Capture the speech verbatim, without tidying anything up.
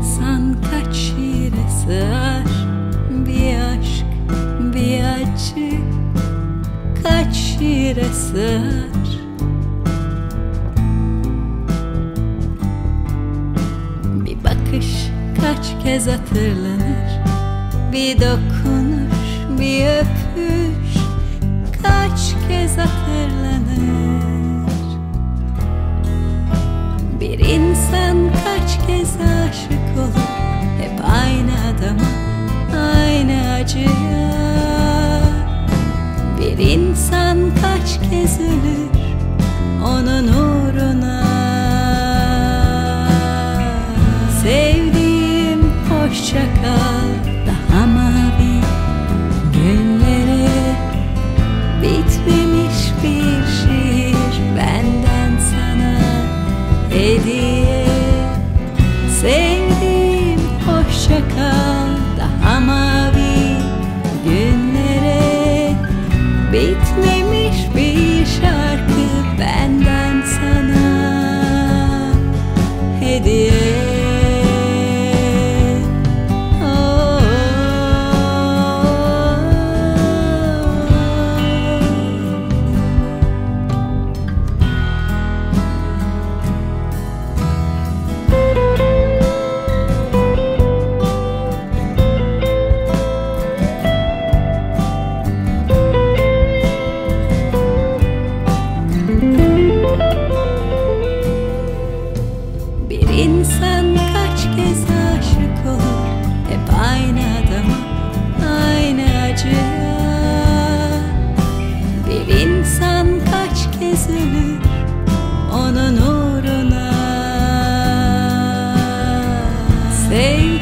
insan kaç şiire sığar? Bir aşk, bir acı kaç şiire sığar? Bir bakış kaç kez hatırlanır? Bir dokunuş, bir öpüş kaç kez hatırlanır? Bir insan kaç kez aşık olur? Hep aynı adama, aynı acıya. Bir insan kaç kez ölür onun uğruna? Sevdiğim hoşça kal, daha mavi günlere. Bitmemiş bir şiir benden sana hediye. Sevdiğim hoşça kal, daha mavi günlere. Bitmemiş bir şarkı benden sana hediye. İnsan kaç kez aşık olur? Hep aynı adama, aynı acıya. Bir insan kaç kez ölür onun uğruna? Sevdiğim